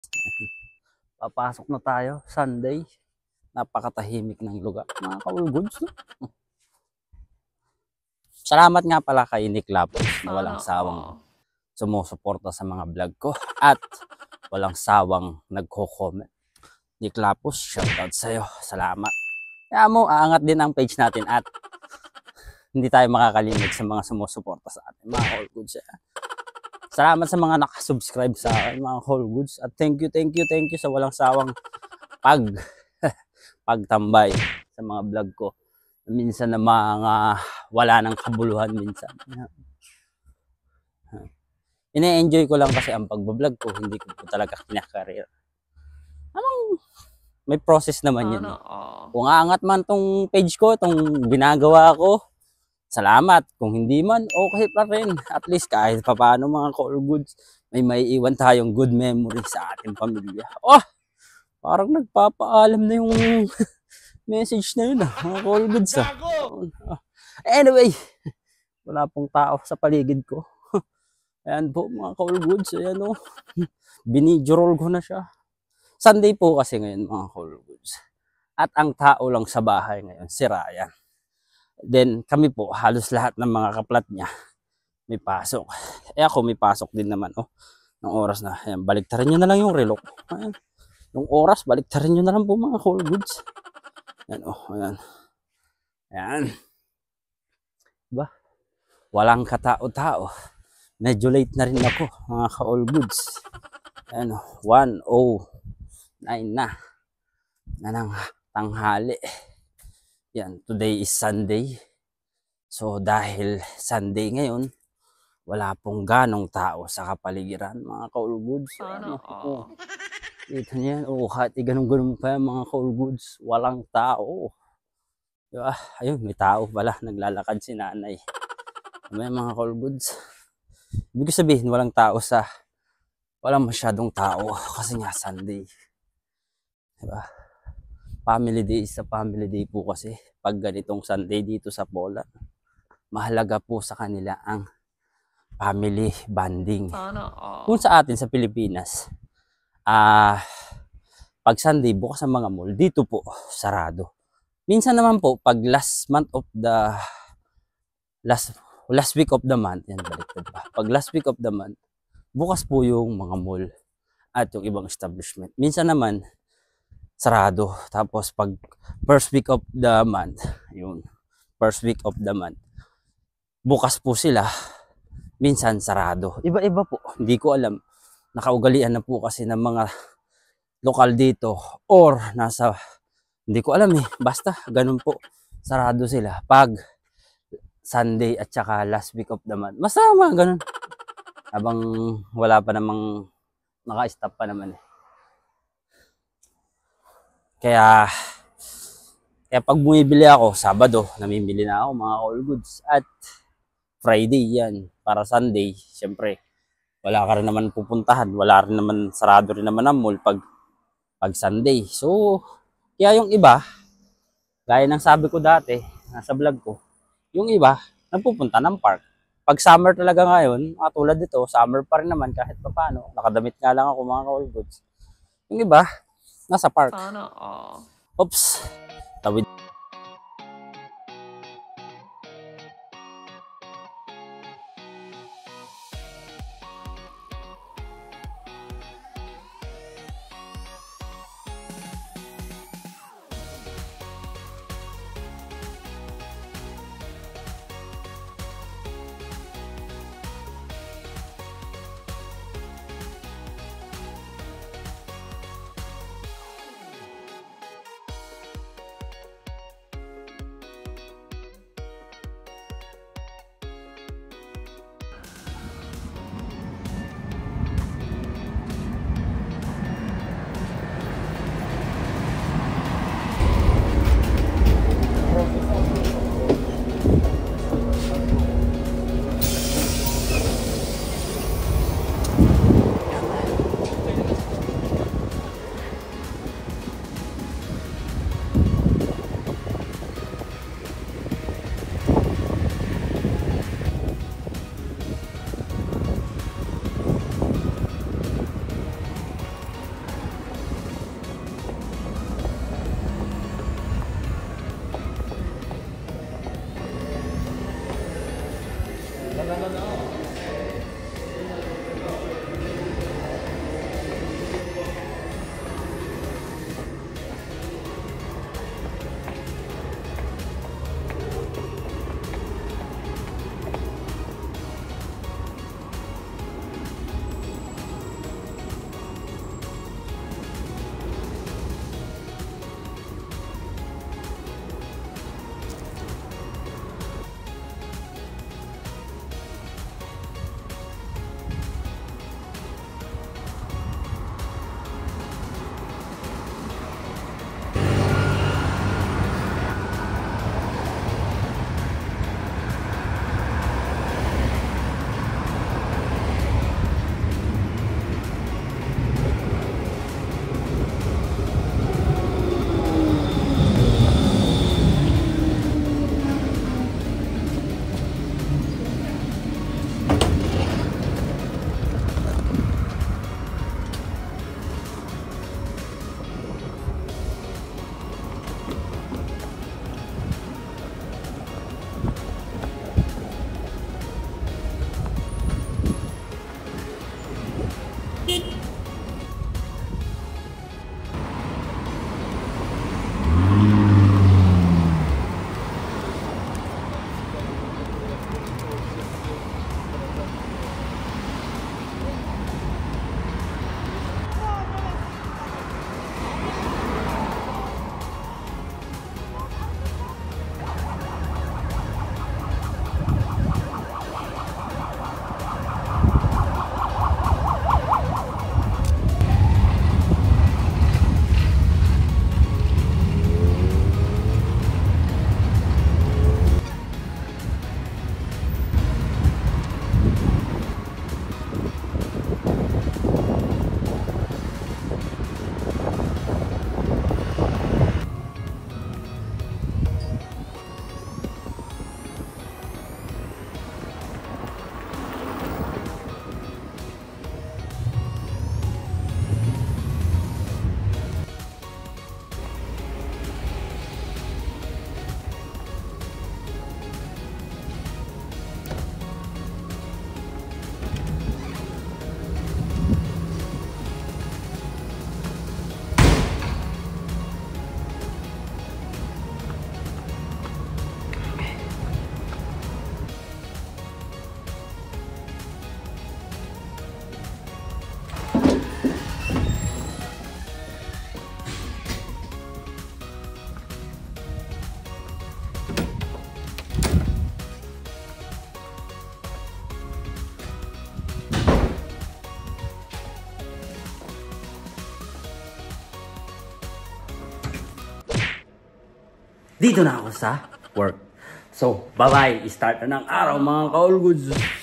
Papasok na tayo, Sunday. Napakatahimik ng lugar. Mga ka-all goods, no? Salamat nga pala kay Nick Lapos na walang sawang sumusuporta sa mga vlog ko at walang sawang nagko-comment. Nick Lapos, shoutout sa'yo. Salamat. Kaya mo, aangat din ang page natin at hindi tayo makakalimit sa mga sumusuporta sa atin. Mga all goods. Salamat sa mga nakasubscribe sa akin, mga all goods. At thank you sa walang sawang pagtambay sa mga vlog ko. Minsan na mga wala nang kabuluhan minsan. Ine-enjoy ko lang kasi ang pagbablog ko, hindi ko po talaga kinakareer. May process naman yun. Kung aangat man tong page ko, tong ginagawa ko, salamat. Kung hindi man, okay pa rin. At least kahit pa paano mga all goods, may maiiwan tayong good memory sa ating pamilya. Oh! Parang nagpapaalam na yung message na yun, mga all goods. Anyway, wala pong tao sa paligid ko. Ayan po mga all goods. Ayan o. Binidyo-roll ko na siya. Sunday po kasi ngayon mga all goods. At ang tao lang sa bahay ngayon, si Ryan. Then kami po, halos lahat ng mga kaplat niya may pasok. Eh ako may pasok din naman. Oh, ng oras na. Ayan, baliktarin nyo na lang yung relo. Ayan. Yung oras, baliktarin nyo na lang po mga all goods. Ayan oh, ayan. Ayan. Diba? Walang katao-tao. Medyo late na rin ako mga ka-all goods. Ayan oh, 1:09 na ng tanghali. Yan, today is Sunday. So dahil Sunday ngayon, wala pong ganong tao sa kapaligiran mga ka-all goods. Ano, oh. Ito niyan, oh, kahit ganun-ganun pa yan, mga ka-all goods, walang tao. Diba? Ayun, may tao pala, naglalakad si nanay. May mga ka-all goods. Ibig sabihin, walang masyadong tao kasi nga Sunday. Diba? Family day is a family day po kasi pag ganitong Sunday dito sa Poland, mahalaga po sa kanila ang family bonding. Kung sa atin sa Pilipinas, pag Sunday bukas ang mga mall, dito po sarado. Minsan naman po pag last week of the month, yan baliktad pa. Pag last week of the month, bukas po yung mga mall at yung ibang establishment. Minsan naman sarado. Tapos pag first week of the month, bukas po sila. Minsan sarado. Iba-iba po. Hindi ko alam. Nakaugalian na po kasi ng mga lokal dito or hindi ko alam eh. Basta ganun po. Sarado sila pag Sunday at saka last week of the month. Masama ganun. Habang wala pa namang naka-stop pa naman eh. Kaya pag bumibili ako, Sabado, namimili na ako mga all goods. At Friday yan, para Sunday, syempre, wala ka rin naman pupuntahan. Wala rin naman, sarado rin naman ang mall pag Sunday. So, kaya yung iba, gaya ng sabi ko dati, nasa vlog ko, yung iba, nagpupunta ng park. Pag summer talaga ngayon, tulad dito, summer pa rin naman kahit pa paano. Nakadamit nga lang ako mga all goods. Yung iba, nasa park. Oops. Tawid. dito na ako sa work. So, bye-bye. Start na ng araw mga ka-all goods.